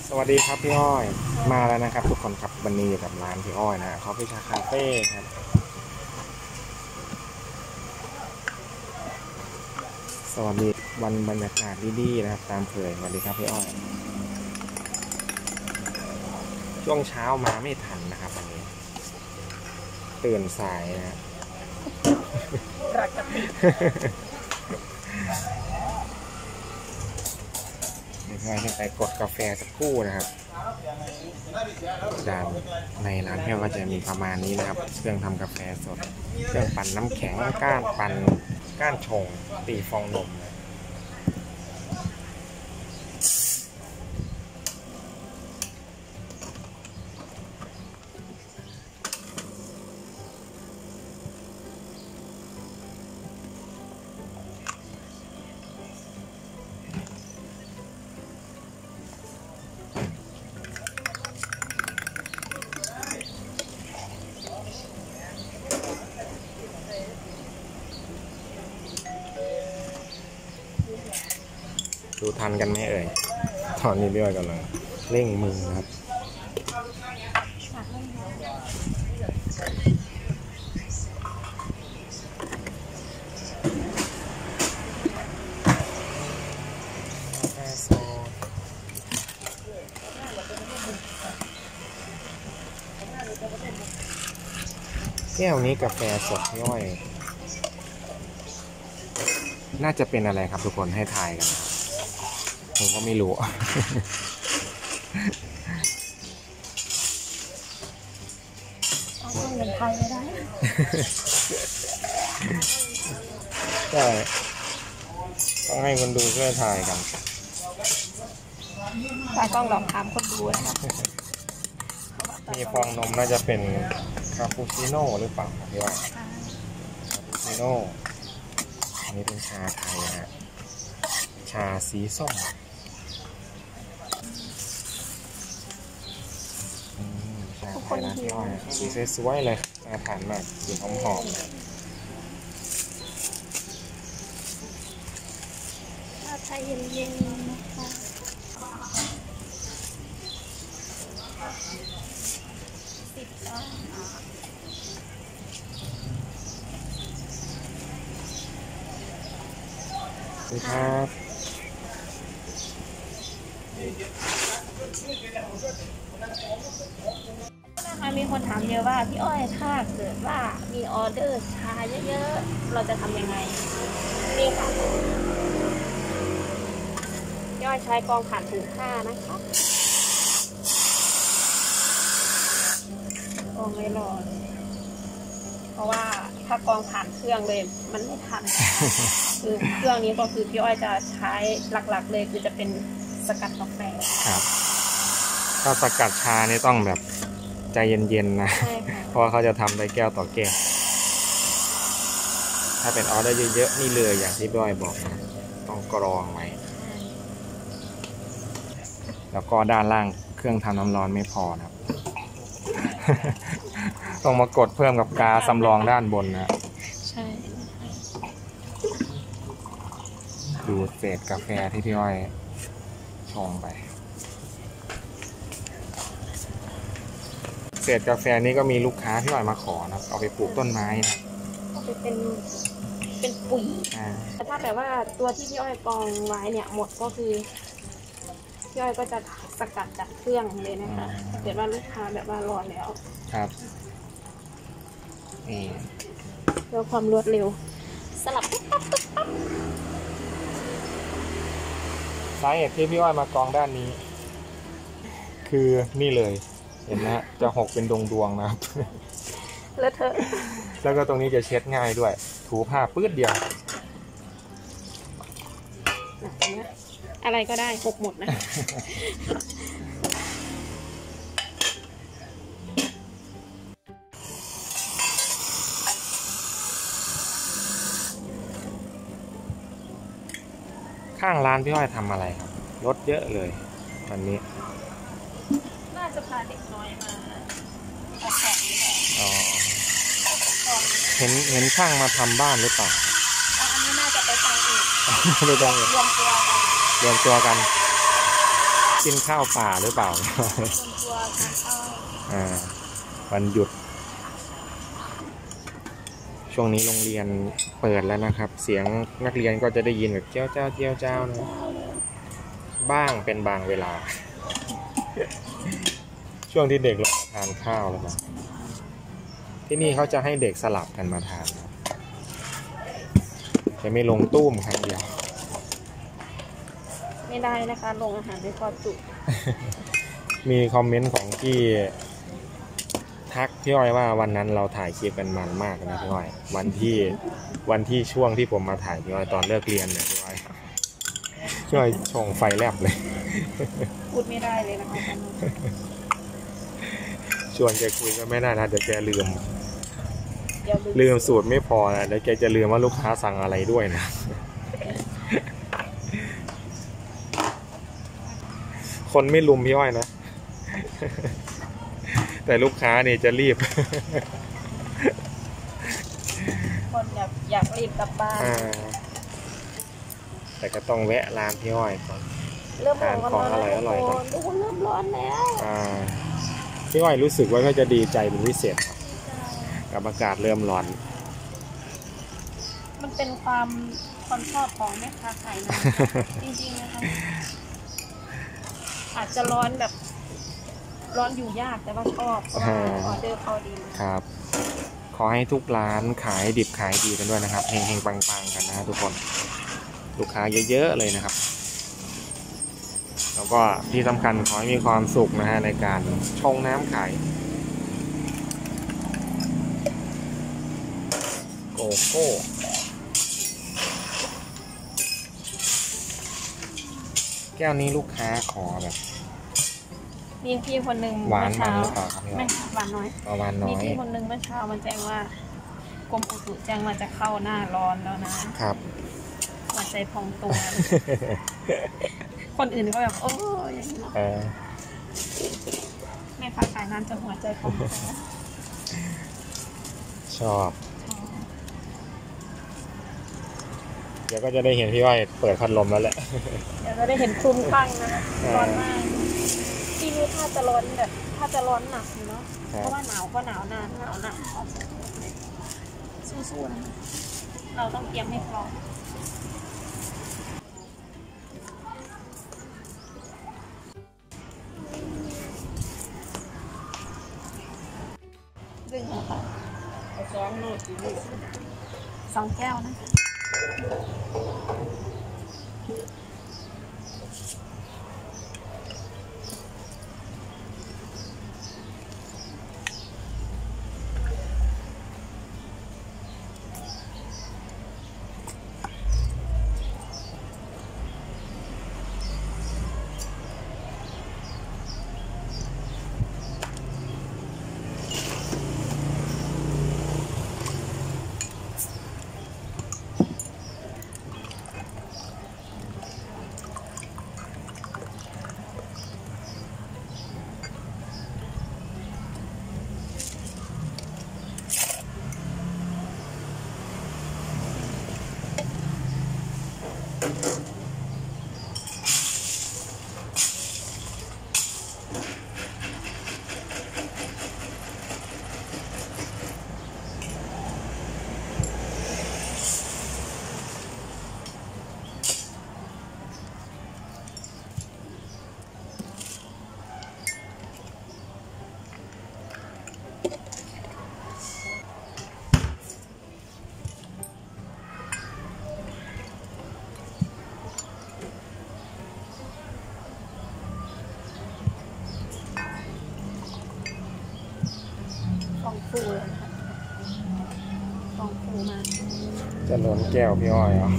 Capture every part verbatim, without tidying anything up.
สวัสดีครับพี่อ้อยมาแล้วนะครับทุกคนครับวันนี้อยู่กับร้านพี่อ้อยนะคอฟฟี่ชาคาเฟ่ครับสวัสดีวันบรรยากาศดีๆนะครับตามเคยสวัสดีครับพี่อ้อยช่วงเช้ามาไม่ทันนะครับวันนี้ตื่นสายนะรักกันเดี๋ยวพี่อ้อยจะไปกดกาแฟสักครู่นะครับด้านในร้านพี่อ้อยก็จะมีประมาณนี้นะครับเครื่องทำกาแฟสดเครื่องปั่นน้ำแข็งก้านปั่นก้านชงตีฟองนมดูทันกันไหมเอ่ยตอนนี้พี่อ้อยกำลังเร่งมือนะครับแก้วนี้กาแฟสดพี่อ้อยน่าจะเป็นอะไรครับทุกคนให้ทายกันผมก็ไม่รู้เอาเงินไทยไม่ได้ใช่ต้องให้คนดูช่วยทายกันตากล้องลองถามคนดูนะคะมีฟองนมน่าจะเป็นคาปูชิโน่หรือเปล่าพี่ว่าคาปูชิโน่อันนี้เป็นชาไทยนะฮะชาสีส้มชาไทยนะพี่อ้อยสีสวยๆเลยน่าทานมากสีหอมๆชาไทยเย็นๆนะคะสิบแล้วสวัสดีครับนะคะมีคนถามเยอะว่าพี่อ้อยถ้าเกิดว่ามีออเดอร์ชาเยอะๆเราจะทำยังไงนี่ค่ะพี่อ้อยใช้กองผ่านถึงห้านะคะกองไม่รอเพราะว่าถ้ากองผ่านเครื่องเลยมันไม่ทัน คือเครื่องนี้ก็คือพี่อ้อยจะใช้หลักๆเลยคือจะเป็นสกัดกาแฟครับถ้าสกัดชานี่ต้องแบบใจเย็นๆนะเพราะเขาจะทำได้แก้วต่อแก้วถ้าเป็นออเดอร์เยอะๆนี่เลยอย่างที่พี่อ้อยบอกนะต้องกรองไว้แล้วก็ด้านล่างเครื่องทำน้ำร้อนไม่พอนะครับ ต้องมากดเพิ่มกับกาสำรองด้านบนนะใช่ดูเศษกาแฟที่พี่อ้อยชงไปเศษกาแฟนี้ก็มีลูกค้าที่อ้อยมาขอนะเอาไปปลูกต้นไม้นะเอาไปเป็นเป็นปุ๋ยแต่ถ้าแบบว่าตัวที่พี่อ้อยกองไว้เนี่ยหมดก็คือพี่อ้อยก็จะสกัดจากเครื่องเลยนะคะถ้าเกิดว่าลูกค้าแบบว่ารอแล้วครับนี่เพื่อความรวดเร็วสลับปุ๊บปั๊บปุ๊บปั๊บสาเหตุที่พี่อ้อยมากองด้านนี้คือนี่เลยเห็นไหมฮะจะหกเป็นดวงดวงนะครับแล้วเธอแล้วก็ตรงนี้จะเช็ดง่ายด้วยถูผ้าปื้ดเดียวอะไรก็ได้หกหมดนะข้างร้านพี่อ้อยทำอะไรครับรถเยอะเลยวันนี้น่าจะพาเด็กน้อยมาออกแบบอ๋อเห็นเห็นช่างมาทำบ้านหรือเปล่าอันนี้น่าจะไปฟังอีกไปฟังอีกรวมตัวกันรวมตัวกันกินข้าวป่าหรือเปล่าคนกลัวการเข้าอ่าวันหยุดช่วงนี้โรงเรียนเปิดแล้วนะครับเสียงนักเรียนก็จะได้ยินแบบเจ้าเจ้าเจ้าเจ้านะบ้างเป็นบางเวลา ช่วงที่เด็กเราทานข้าวแล้วนะที่นี่เขาจะให้เด็กสลับกันมาทานจะไม่ลงตุ้มครั้งเดียวไม่ได้นะคะลงอาหารไม่พอจุมีคอมเมนต์ของที่ทักพี่อ้อยว่าวันนั้นเราถ่ายคลิปกันมันมากนะพี่อ้อยวันที่วันที่ช่วงที่ผมมาถ่ายพี่อ้อยตอนเลิกเรียนเนี่ยพี่อ้อยพี่อ้อยชงไฟแลบเลยพูดไม่ได้เลยนะคะชวนแกคุยก็ไม่ได้นะเดี๋ยวแกลืมเดี๋ยวลืมสูตรไม่พอนะเดี๋ยวแกจะลืมว่าลูกค้าสั่งอะไรด้วยนะ คนไม่ลุมพี่อ้อยนะ แต่ลูกค้าเนี่ยจะรีบคนแบบอยากรีบกลับบ้านแต่ก็ต้องแวะร้านพี่อ้อยก่อนเริ่มร้อนทานของอร่อยอร่อยก่อนทุกคนเริ่มร้อนแล้วพี่อ้อยรู้สึกว่าก็จะดีใจเป็นพิเศษกับอากาศเริ่มร้อนมันเป็นความความชอบของแม่ค้าขายนะ จริงๆนะคะอาจจะร้อนแบบร้อนอยู่ยากแต่ว่าชอบเพราะว่าออเดอร์เขาดีครับ ขอให้ทุกร้านขายดิบขายดีกันด้วยนะครับเฮงๆปังๆกันนะทุกคนลูกค้าเยอะๆเลยนะครับแล้วก็ที่สำคัญขอให้มีความสุขนะฮะในการชงน้ำขายโกโก้แก้วนี้ลูกค้าขอแบบมีพี่คนหนึ่งหวานเมื่อมันเช้าหรือเปล่าครับไม่หวานน้อยหวานน้มีอยพี่คนหนึ่งเมื่อเช้ามันแจ้งว่ากรมอุตุแจ้งว่าจะเข้าหน้าร้อนแล้วนะครับ หัวใจพองตัว คนอื่นก็แบบโอ้ยอย่างนี้เนาะเออแม่ค้าขายน้ำจะหัวใจพองตัวชอบเดี๋ยวก็จะได้เห็นพี่อ้อยเปิดพัดลมแล้วแหละเดี๋ยวจะได้เห็นคลุ้มคลั่งนะร้อนมากที่นี่ถ้าจะร้อนแบบถ้าจะร้อนหนักอยู่เนาะเพราะว่าหนาวก็หนาวนะหนาวหนักสู้ๆนะเราต้องเตรียมให้พร้อมดึงออกค่ะสองโลสองแก้วนะฟองฟูเลยนะคะฟองฟูมากจะล้นแก้วพี่อ้อยเหรอ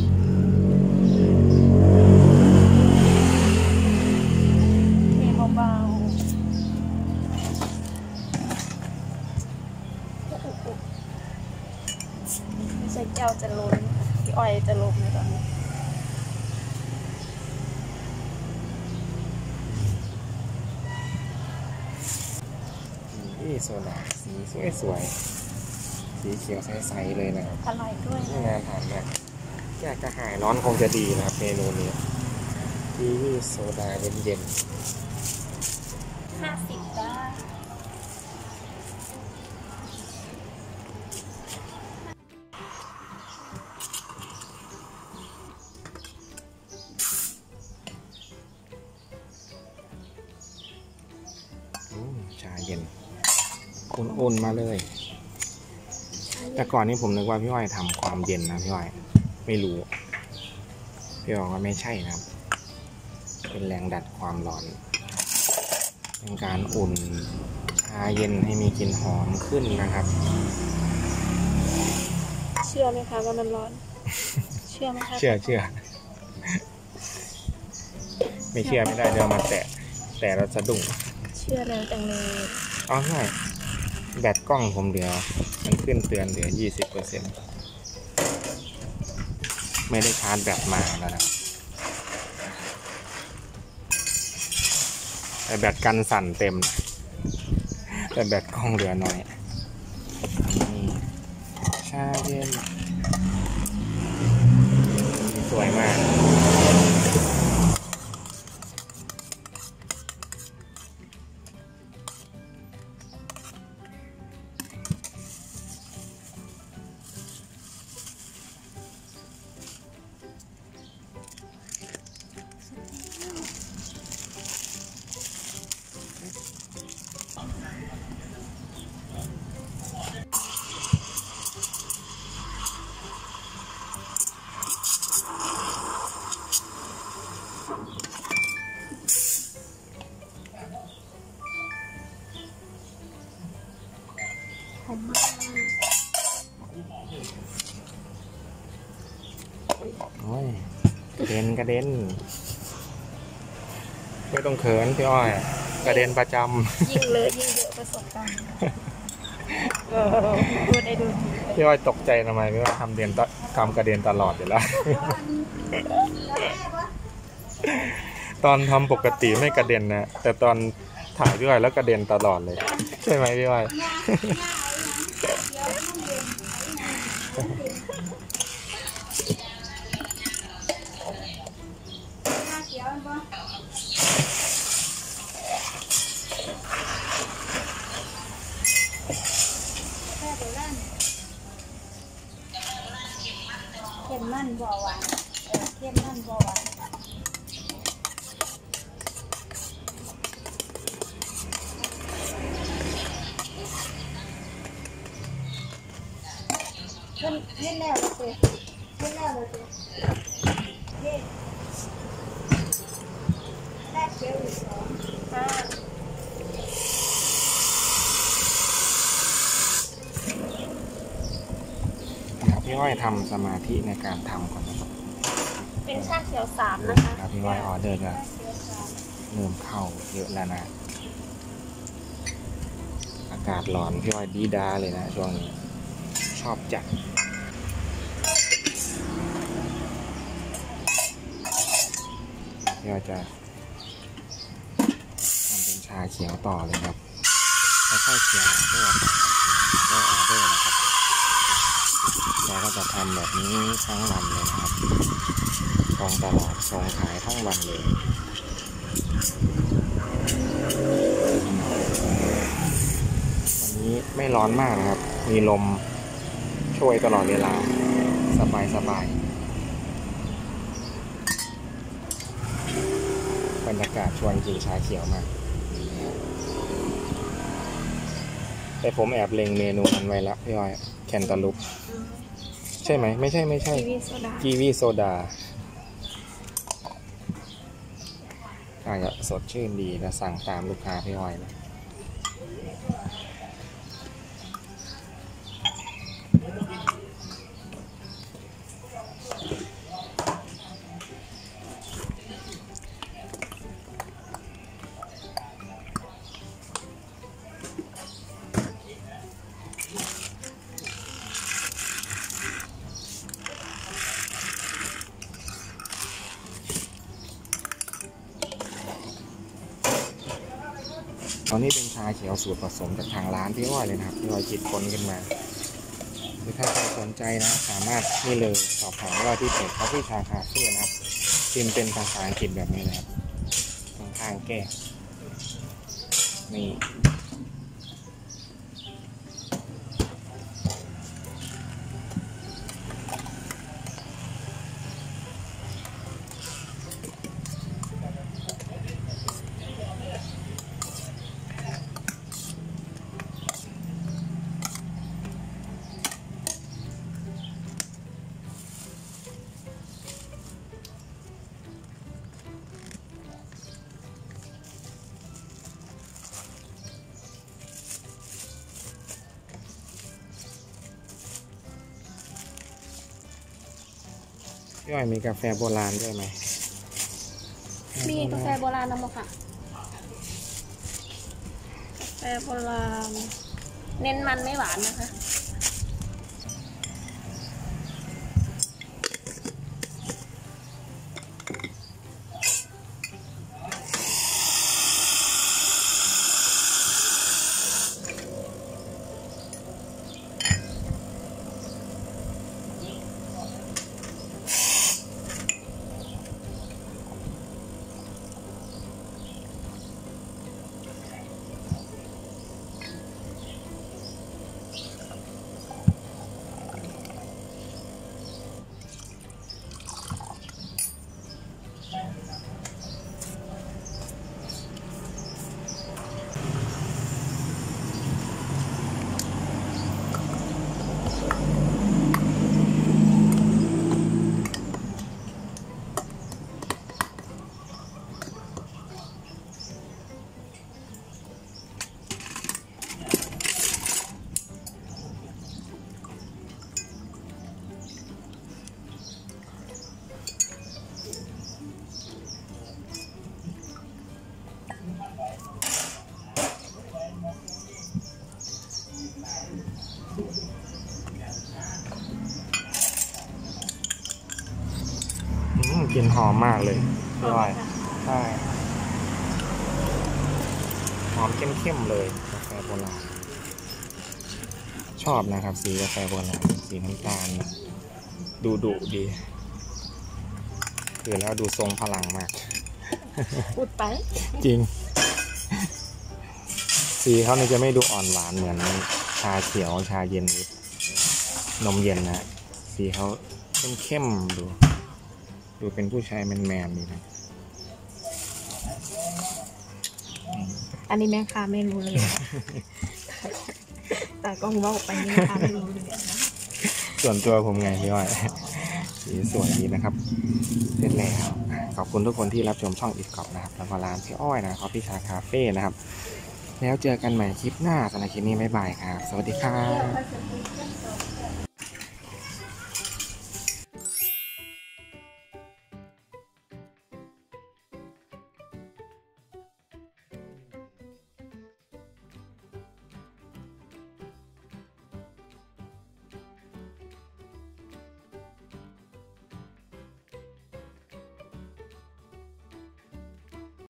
เทเบาๆไม่ใช่แก้วจะล้นพี่อ้อยจะล้มในตอนนี้นี่โซดาสีสวยๆสีเขียวใสๆเลยนะครับอร่อยด้วยนะงานทานเนี่ยอยากจะหายร้อนคงจะดีนะครับเมนูนี้กีวีโซดาเย็นห้าสิบจ้าชาเย็นอุ่นๆมาเลยแต่ก่อนนี้ผมนึกว่าพี่อ้อยทำความเย็นนะพี่อ้อยไม่รู้พี่บอกว่าไม่ใช่นะครับเป็นแรงดัดความร้อนเป็นการอุ่นชาเย็นให้มีกลิ่นหอมขึ้นนะครับเชื่อไหมคะว่ามันร้อนเชื่อไหมคะเชื่อเชื่อไม่เชื่อไม่ได้เดี๋ยวมาแตะแต่เราสะดุ้งเชื่อแล้วจังเลยอ๋อใช่แบตกล้องผมเหลือมันขึ้นเตือนเหลือ ยี่สิบเปอร์เซ็นต์ ไม่ได้ชาร์จแบตมาแล้วนะแต่แบตกันสั่นเต็มแต่แบตกล้องเหลือน้อยนี่ชาเย็นสวยมากหอมมากโอ้ยกระเด็นกระเด็นไม่ต้องเขินพี่อ้อยกระเด็นประจำยิ่งเลยยิ่งเยอะประสบการณ์พูดได้ดูพี่อ้อยตกใจทำไมพี่ว่าทำเด่นทำกระเด็นตลอดอยู่แล้วตอนทำปกติไม่กระเด็นนะแต่ตอนถ่ายพี่อ้อยแล้วกระเด็นตลอดเลยใช่ไหมพี่อ้อยเข้มมันบ่หวานเออเข้มมันบ่หวานเล่นเล่นแล้วเลยเล่นแล้วเลยเล่นได้เชียวอีกสองค่ะพี่อ้อยทำสมาธิในการทำก่อนเป็นชาเขียวสามนะคะพี่อ้อยออเดอร์จะเริ่มเข้าเยอะแล้วนะอากาศร้อนพี่อ้อยดีดาเลยนะช่วงนี้ชอบจัดพี่อ้อยจะทำเป็นชาเขียวต่อเลยครับค่อยๆเขียวเพื่อได้ออเดอร์นะครับเราก็จะทำแบบนี้ทั้งวันเลยนะครับตรงตลาดส่งขายทั้งวันเลยวันนี้ไม่ร้อนมากนะครับมีลมช่วยตลอดเวลาสบายสบายบรรยากาศชวนกินชาเขียวมากแต่ผมแอบเล็งเมนูมันไว้แล้วพี่อ้อยแคนตาลูปใช่ไหมไม่ใช่ไม่ใช่กีวีโซดาอาจจะสดชื่นดีแล้วสั่งตามลูกค้าพี่อ้อยนะตอนนี้เป็นชาเขียวสูตรผสมจากทางร้านพี่อ้อยเลยนะครับพี่อ้อยคิดค้นขึ้นมาหรือถ้าใครสนใจนะสามารถนี่เลยสอบถามว่าที่เพจเขาที่ชาคาเฟ่นะครับพิมพ์เป็นภาษาอังกฤษแบบนี้นะครับข้างๆแก้วนี่ พี่อ้อยมีกาแฟโบราณด้วยไหมมีกาแฟโบราณนำมาค่ะกาแฟโบราณเน้นมันไม่หวานนะคะกลิ่นหอมมากเลยพี่อ้อยใช่หอมเข้มๆเลยกาแฟโบราณชอบนะครับสีกาแฟโบราณสีน้ำตาลดูดุดีคือแล้วดูทรงพลังมากพูดไปจริงสีเขาเนี่ยจะไม่ดูอ่อนหวานเหมือนชาเขียวชาเย็นหรือนมเย็นนะสีเขาเข้มๆดูดูเป็นผู้ชายแมนๆนี่นะอันนี้แม่ค้าไม่รู้เลย แต่กล้องบอกไปนี่แม่ค้าไม่รู้เลยนะส่วนตัวผมไงพี่อ้อยสีสวยดีนะครับเสร็จแล้วขอบคุณทุกคนที่รับชมช่องอีกกอบนะครับแล้วก็ร้านพี่อ้อยนะคอฟฟี่ชาคาเฟ่นะครับแล้วเจอกันใหม่คลิปหน้าสำหรับคลิปนี้บ๊ายบายครับสวัสดีครับ